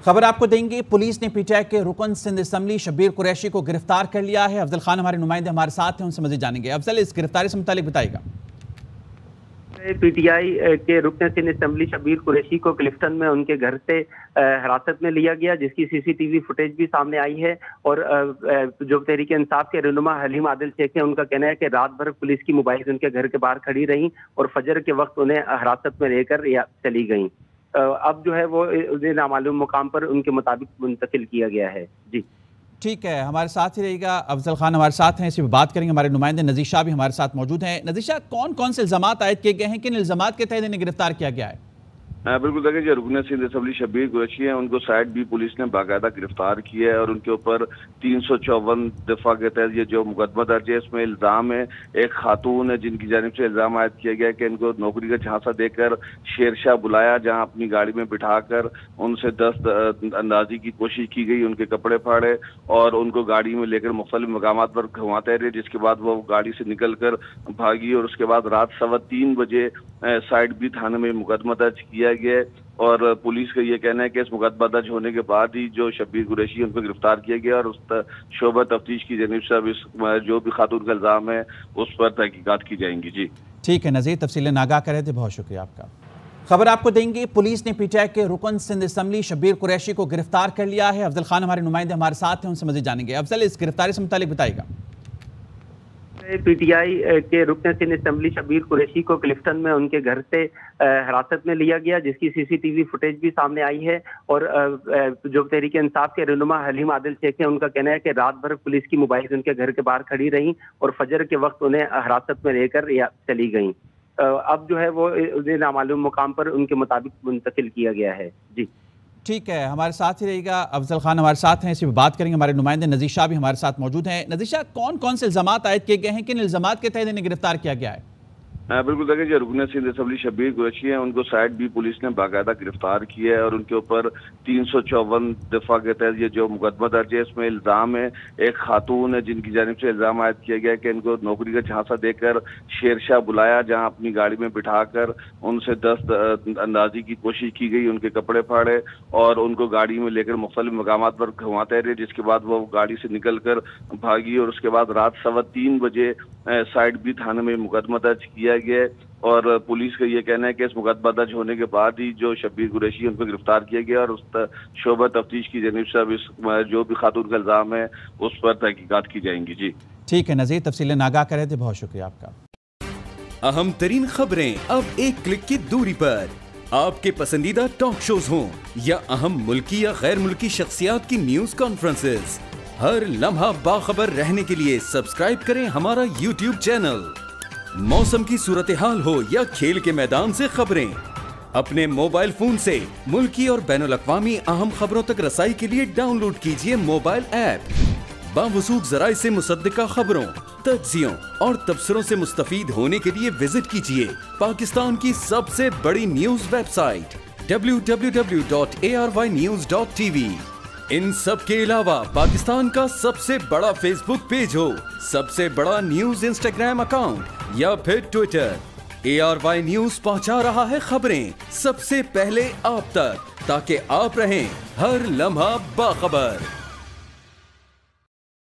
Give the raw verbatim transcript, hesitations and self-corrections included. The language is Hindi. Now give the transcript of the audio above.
खबर आपको देंगे, पुलिस ने पीटीआई के रुकन सिंध असम्बली शब्बीर कुरैशी को गिरफ्तार कर लिया है। अफजल खान हमारे नुमाइंदे हमारे साथ हैं, उनसे मजीद जानेंगे। अफजल, इस गिरफ्तारी से मुतालिक बताइएगा। पीटीआई के रुकन सिंध असम्बली शब्बीर कुरैशी को क्लिफ्टन में उनके घर से हिरासत में लिया गया, जिसकी सीसीटीवी फुटेज भी सामने आई है। और जो तहरीक इंसाफ के रहनुमा हलीम आदिल शेख है, उनका कहना है कि रात भर पुलिस की मोबाइल उनके घर के बाहर खड़ी रही और फजर के वक्त उन्हें हिरासत में लेकर चली गई। अब जो है वो उन्हें नामालूम मुकाम पर उनके मुताबिक मुंतकिल किया गया है। जी ठीक है, हमारे साथ ही रहेगा। अफजल खान हमारे साथ हैं, इसी पर बात करेंगे। हमारे नुमाइंदे नज़ीर शाह भी हमारे साथ मौजूद हैं। नज़ीर शाह, कौन कौन से इल्जामात आयद किए गए हैं, किन इल्जामात के तहत इन्हें गिरफ्तार किया गया है? बिल्कुल, देखिए जो रुकन सिंध असम्बली शब्बीर कुरैशी है, उनको साइड बी पुलिस ने बाकायदा गिरफ्तार किया है और उनके ऊपर तीन सौ चौवन दफा के तहत ये जो मुकदमा दर्ज है, इसमें इल्जाम है एक खातून है जिनकी जानिब से इल्जाम आयद किया गया है कि इनको नौकरी का झांसा देकर शेरशाह बुलाया, जहां अपनी गाड़ी में बिठाकर उनसे दस्त अंदाजी की कोशिश की गई, उनके कपड़े फाड़े और उनको गाड़ी में लेकर मुख्तलिफ मकामात पर घुमाते रहे, जिसके बाद वो गाड़ी से निकल कर भागी। और उसके बाद रात सवा तीन बजे साइड बी थाने में मुकदमा दर्ज किया गया और पुलिस का ये कहना है कि इस मुकदमा दर्ज होने के बाद ही जो शब्बीर कुरैशी उनको गिरफ्तार किया गया और उस शोबा तफ्तीश की जानिब से इस जो भी खातून का इल्जाम है उस पर तहकीकात की जाएंगी। जी ठीक है नज़ीर, तफसीलें आगाह कर रहे थे, बहुत शुक्रिया आपका। खबर आपको देंगे, पुलिस ने पीटीआई के रुकन सिंध असम्बली शब्बीर कुरैशी को गिरफ्तार कर लिया है। अफजल खान हमारे नुमाइंदे हमारे साथ हैं, उनसे मजीद जानेंगे। अफजल, इस गिरफ्तारी से मुतालिक बताइएगा। पीटीआई के रुकन सिंध असम्बली शब्बीर कुरैशी को क्लिफ्टन में उनके घर से हिरासत में लिया गया, जिसकी सीसीटीवी फुटेज भी सामने आई है। और जो तहरीक इंसाफ के रहनुमा हलीम आदिल शेख है, उनका कहना है कि रात भर पुलिस की मोबाइल उनके घर के बाहर खड़ी रही और फजर के वक्त उन्हें हिरासत में लेकर चली गई। अब जो है वो उन्हें नामालूम मुकाम पर उनके मुताबिक मुंतकिल किया गया है। जी ठीक है, हमारे साथ ही रहेगा। अफजल खान हमारे साथ हैं, इसी पर बात करेंगे। हमारे नुमाइंदे नज़ीर शाह भी हमारे साथ मौजूद हैं। नज़ीर शाह, कौन कौन से इल्जामात आयद किए गए हैं, किन इल्जामात के तहत इन्हें गिरफ्तार किया गया है? बिल्कुल, देखिए जो रुकन सिंध असम्बली शब्बीर कुरैशी है, उनको साइड बी पुलिस ने बाकायदा गिरफ्तार किया है और उनके ऊपर तीन सौ चौवन दफा के तहत ये जो मुकदमा दर्ज है, इसमें इल्जाम है एक खातून है जिनकी जानिब से इल्जाम आयद किया गया है कि इनको नौकरी का झांसा देकर शेरशाह बुलाया, जहां अपनी गाड़ी में बिठाकर उनसे दस्त अंदाजी की कोशिश की गई, उनके कपड़े फाड़े और उनको गाड़ी में लेकर मुख्तलिफ मकामात पर घुमाते रहे, जिसके बाद वो गाड़ी से निकल कर भागी। और उसके बाद रात सवा तीन बजे साइड बी थाने में मुकदमा दर्ज किया गया और पुलिस का ये कहना है कि इस मुकदमा दर्ज होने के बाद ही जो शब्बीर कुरैशी उनको गिरफ्तार किया गया और उस शोबा तफ्तीश की जानिब से इस जो भी खातून का इल्जाम है उस पर तहकीकात की जाएंगी। जी ठीक है नज़ीर, तफसीलें आगाह कर रहे थे, बहुत शुक्रिया आपका। अहम तरीन खबरें अब एक क्लिक की दूरी पर, आपके पसंदीदा टॉक शोज हों या अहम मुल्की या गैर मुल्की शख्सियात की न्यूज कॉन्फ्रेंसेस, हर लम्हा बाखबर रहने के लिए सब्सक्राइब करें हमारा यूट्यूब चैनल। मौसम की सूरत हाल हो या खेल के मैदान से खबरें, अपने मोबाइल फोन से मुल्की और बैनुल अक़वामी अहम खबरों तक रसाई के लिए डाउनलोड कीजिए मोबाइल ऐप। बावसूख ज़राए से मुसद्दिका खबरों, तज्ज़ियों और तबसरों से मुस्तफीद होने के लिए विजिट कीजिए पाकिस्तान की सबसे बड़ी news website W W W dot A R Y news dot T V. इन सब के अलावा पाकिस्तान का सबसे बड़ा फेसबुक पेज हो, सबसे बड़ा न्यूज इंस्टाग्राम अकाउंट या फिर Twitter, A R Y news पहुंचा रहा है खबरें सबसे पहले आप तक, ताकि आप रहें हर लम्हा बाखबर।